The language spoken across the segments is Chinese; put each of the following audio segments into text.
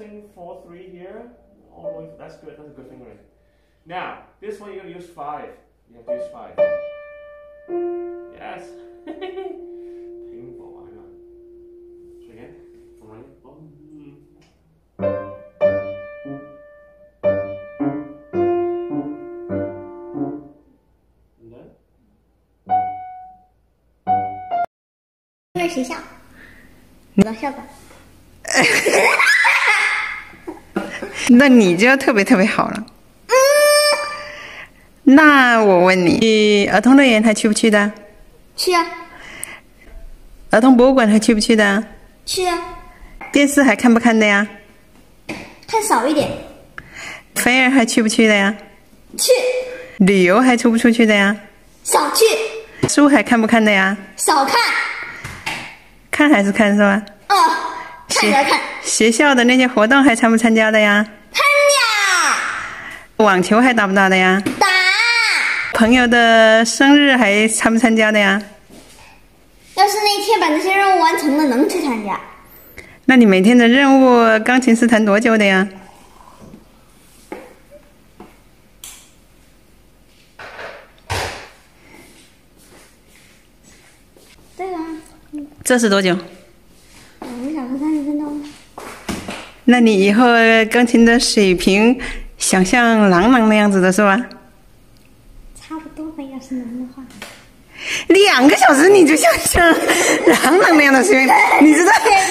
pressing 4-3 here. Oh, that's good. That's a good fingering. Now, this one you're going to use 5. You have to use 5. Yes. Painful. I know. So again, from right. And then? 在学校，老校长。 那你就特别特别好了。那我问你，你儿童乐园还去不去的？ 去啊。 儿童博物馆还去不去的？ 去啊。 电视还看不看的呀？ 看少一点。 飞儿还去不去的呀？ 去。 旅游还出不出去的呀？ 少去。 书还看不看的呀？ 少看。 看还是看是吧？ 看着看。 学校的那些活动还参不参加的呀？ 参加。 网球还打不打的呀？ 打。 朋友的生日还参不参加的呀？ 要是那天把那些任务完成了，能去参加。 那你每天的任务钢琴是弹多久的呀？ 这个。 这是多久 2个小时30分钟。 那你以后钢琴的水平想像郎朗那样子的是吧？ 差不多吧，要是能的话。 2个小时你就想像郎朗那样的水平，你知道？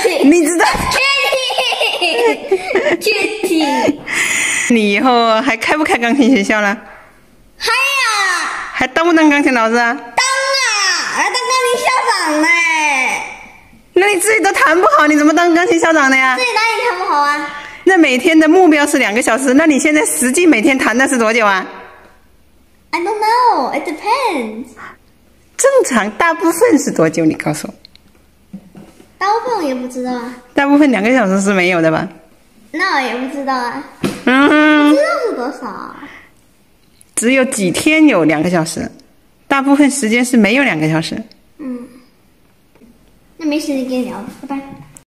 确定。 你以后还开不开钢琴学校了？ 嗨呀！ 还当不当钢琴老师啊？ 当啊！还当钢琴校长呢。 那你自己都弹不好，你怎么当钢琴校长的呀？ 自己哪里弹不好啊？ 那每天的目标是2个小时，那你现在实际每天弹的是多久啊？ I don't know. It depends. 正常大部分是多久？你告诉我。 大部分我也不知道啊。 大部分2个小时是没有的吧？ 那我也不知道啊。不知道是多少啊？ 只有几天有2个小时，大部分时间是没有2个小时。 那没时间跟你聊了，拜拜。